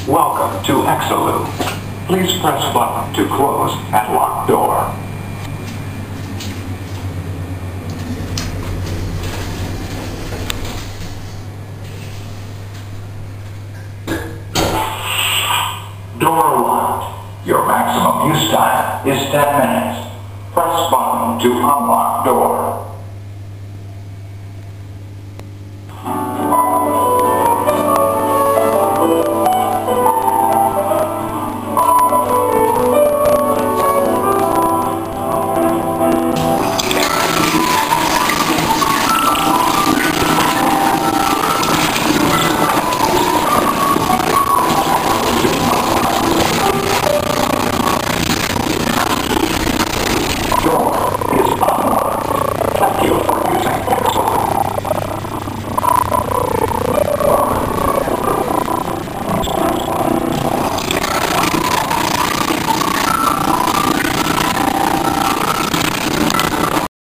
Welcome to Exoloo. Please press button to close and lock door. Door locked. Your maximum use time is 10 minutes. Press button to unlock door.